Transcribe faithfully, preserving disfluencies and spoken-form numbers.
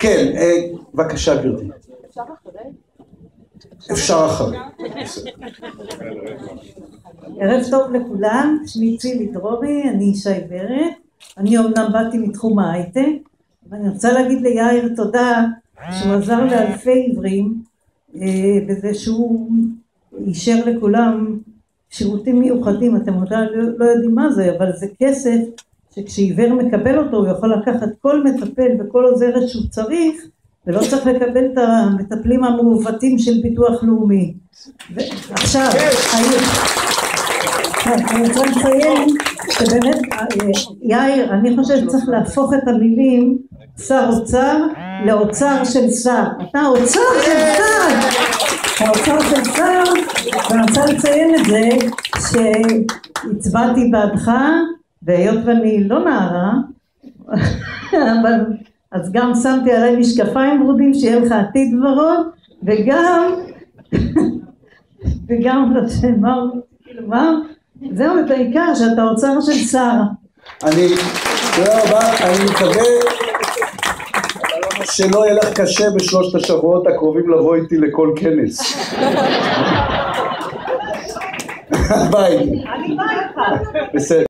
כן, בבקשה גברתי. אפשר אחרי? אפשר אחרי. ערב טוב לכולם, שמי צילי דרורי, אני אישה עיוורת, אני אומנם באתי מתחום ההייטק, ואני רוצה להגיד ליאיר תודה שהוא עזר לאלפי עיוורים, בזה שהוא אישר לכולם שירותים מיוחדים. אתם עוד לא יודעים מה זה, אבל זה כסף שכשעיוור מקבל אותו הוא יכול לקחת כל מטפל וכל עוזרת שהוא צריך, ולא צריך לקבל את המטפלים המעוותים של ביטוח לאומי. עכשיו, אני רוצה לציין שבאמת, יאיר, אני חושב שצריך להפוך את המילים שר אוצר לאוצר של שר. אתה אוצר של שר! האוצר של שר, ואני רוצה לציין את זה שהצבעתי בעדך, והיות ואני לא נערה, אבל אז גם שמתי עליי משקפיים ורודים שיהיה לך עתיד ורוד, וגם, וגם, מה, מה, זהו את העיקר שאתה אוצר של שר. אני, תודה רבה, אני מקווה שלא יהיה לך קשה בשלושת השבועות הקרובים לבוא איתי לכל כנס. ביי. אני באה איתך. בסדר.